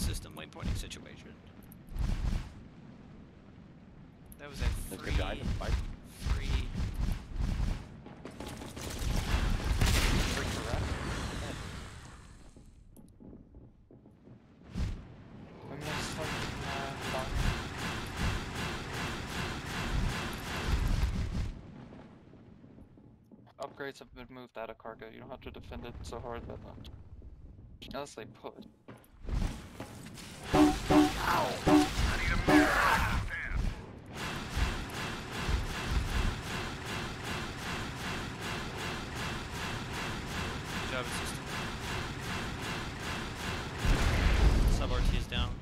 system waypointing situation. That was a There's free, a guy in the fight. free. Break the rack. I'm gonna start upgrades have been moved out of cargo. You don't have to defend it so hard that much. Unless they put. Good job, assistant. Sub RT is down.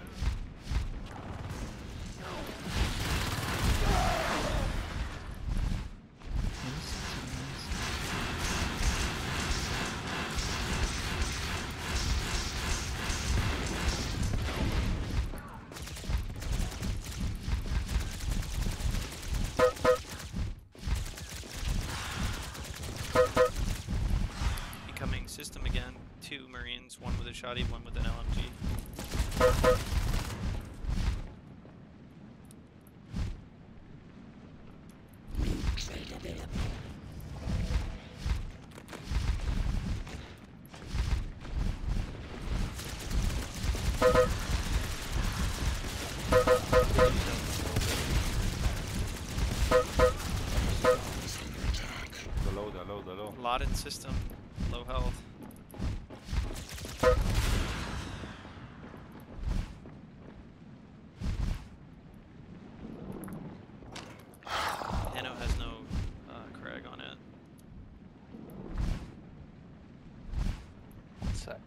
Becoming system again. 2 Marines, 1 with a shoddy, 1 with an LMG. The low. A lot in system, low health. Nano has no crag on it. One sec.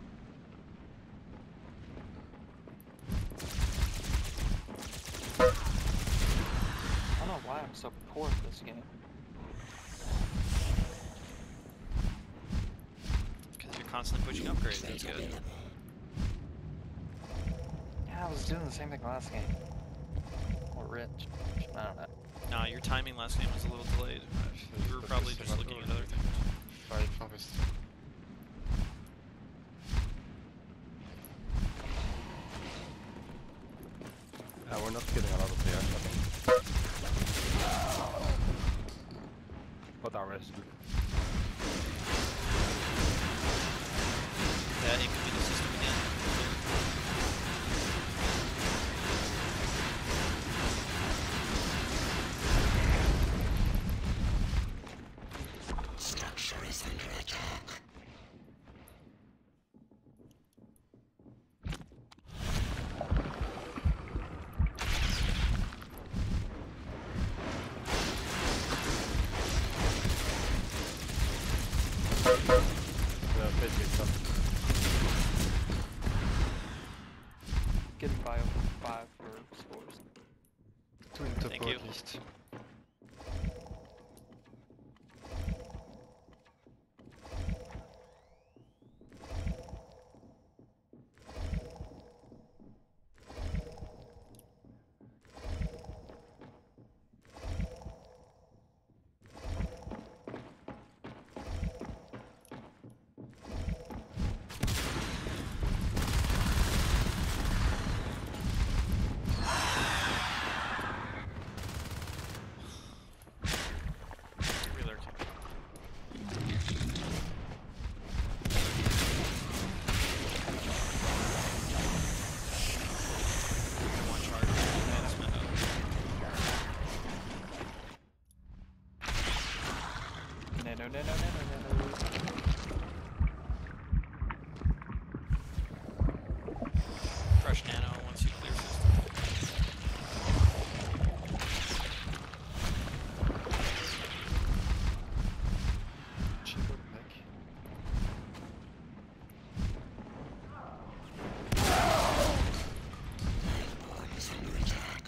I don't know why I'm so poor at this game. Because you're constantly pushing upgrades, that's good. Yeah, I was doing the same thing last game. Or rich. I don't know. Nah, your timing last game was a little delayed. You were probably just looking at other things. We're not getting a lot of players, I think. But our rest is good. Yeah, it could be the system again. Structure is under attack. Getting by over 5 for scores. Thank you. No. Crush nano once you clear system. Chico back. Lifeform is under attack.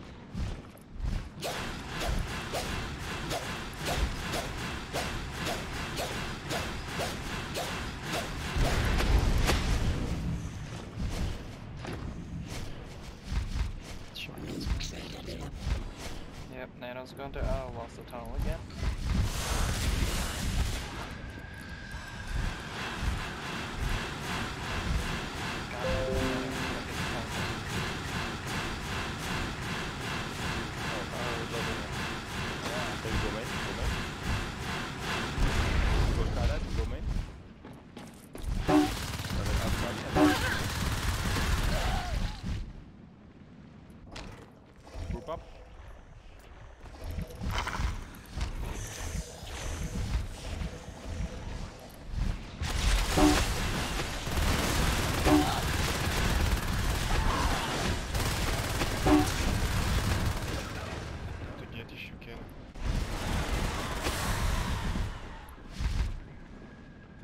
Yep, Nano's going to lost the tunnel again. Got it.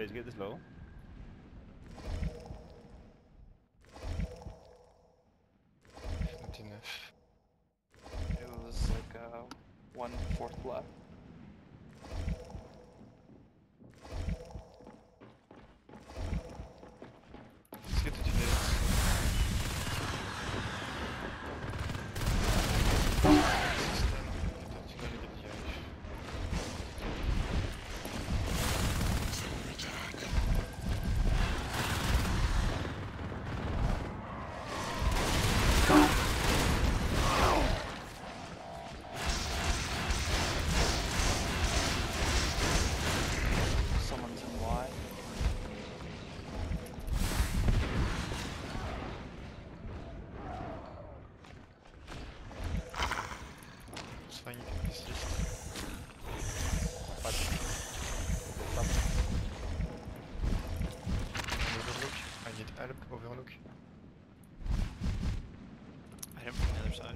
Face gate is low. Not enough. It was like 1/4 left. Let's get to the next. System. Peut-être tu vas aller des pièges. Someone's in Y. It's fine, you can persist. Pas de... An overlook. I need help, overlook. Item from the other side.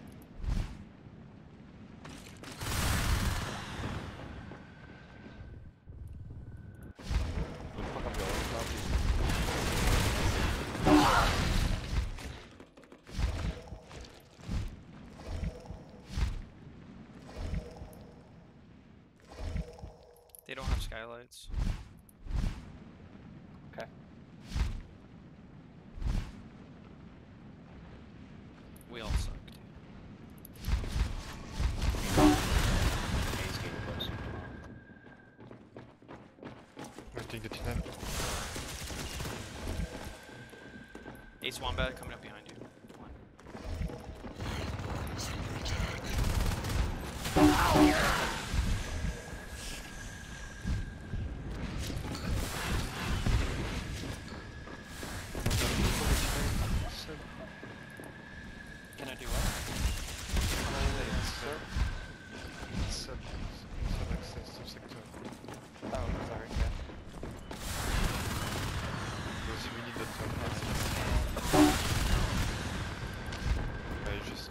Don't fuck up your own cloud. They don't have skylights. Okay. We all suck, dude. Ace game close. We'll take the tunnel. Ace Wombat coming up behind you. One. Can I do what? Sub access to sector. Oh, sorry, yeah. Because we need the top pass. Ouais, juste.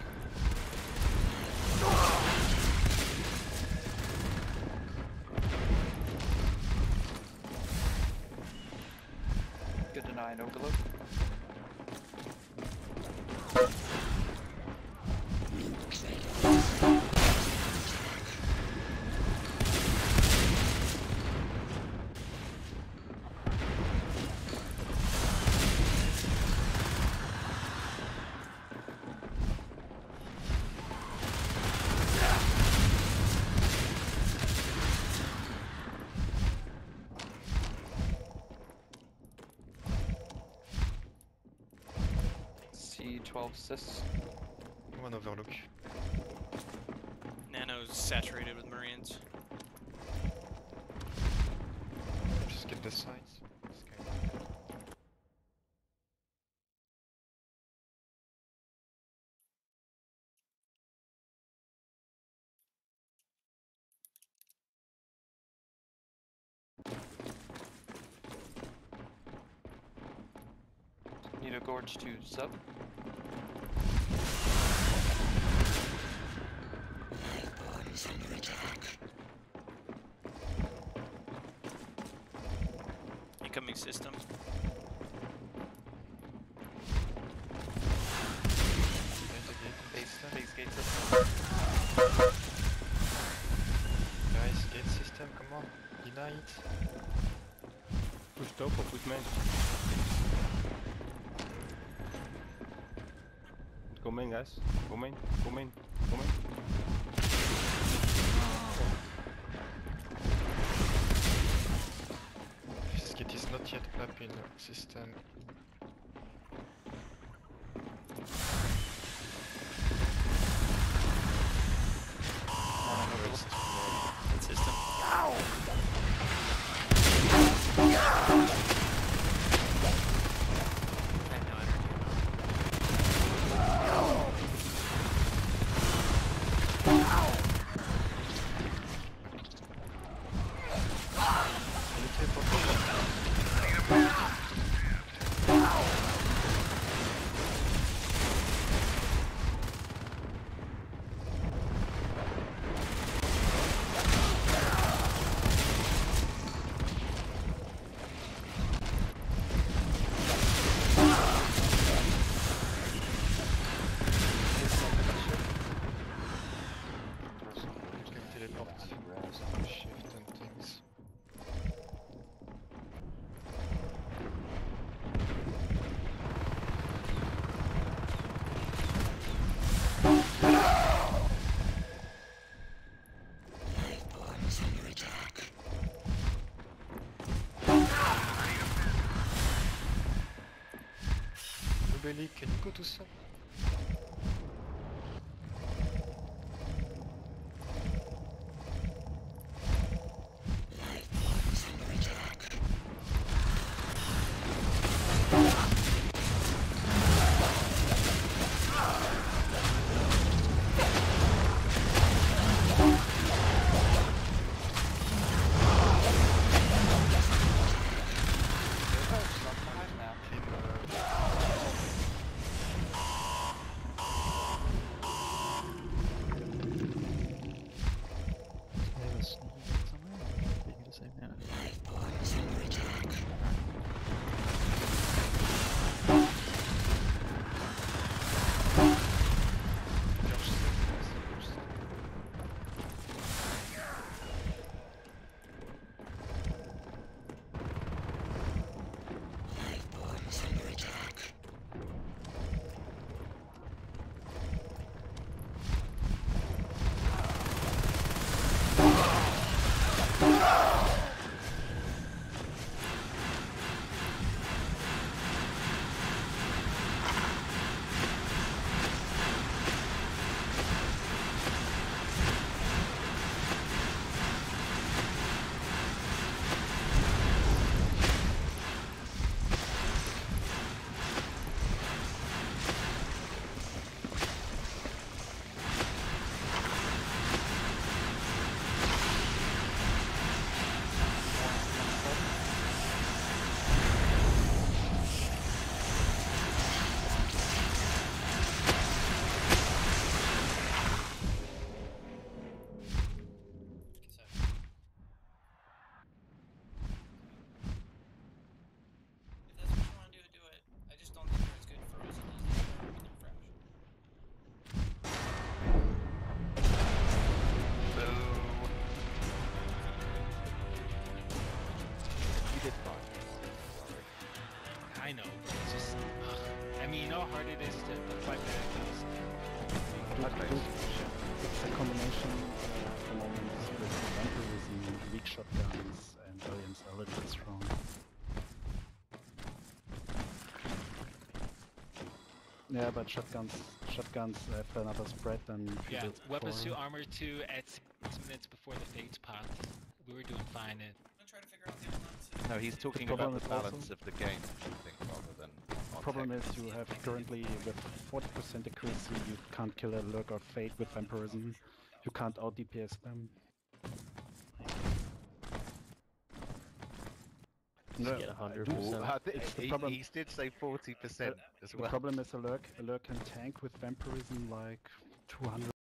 Good deny and overlook. C12 sis. One overlook. Nano's saturated with Marines. Just get the sides. Sky. Need a gorge to sub. Is under attack. Incoming system. Behind the gate. Base gate system. Guys, gate system, come on. Deny it. Push top or push main? Go main, guys. Go main. Go main. Go main. This gate is not yet up in system. Good system. I have no energy. dropped some shift and things. Lifeform is under attack. Nobody, can you go to sun? Lifeform is under attack. They were sneaking somewhere. They do the same now. Lifeform is under attack. Lifeform is under attack. If that's what you want to do, do it. I just don't think they're as good frozen as they are when they're fresh. You did fine. I know. It's just, I mean, you know how hard it is to fight back those. It's a combination at the moment with vampirism, weak shotguns, and Williams are a little bit strong. Yeah, but shotguns have another spread than Yeah, fields weapons before. to armor 2 at 6 minutes before the Fates pot. We were doing fine at. I'm gonna try to figure out the online No, he's talking The about problem the is balance also- of the game, I think, rather than The our problem tech. is you have currently with 40% accuracy, you can't kill a lurk or fate with vampirism. You can't out DPS them. No, Get 100%. It's the problem. He did say 40% as The well. problem is a lurk can tank with vampirism like 200